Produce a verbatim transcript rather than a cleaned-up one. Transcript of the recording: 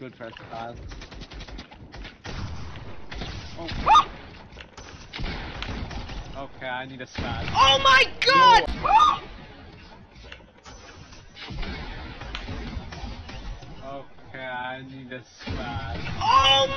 good first class. Oh. Okay, I need a spaz. Oh my god! No. Okay, I need a spaz. Oh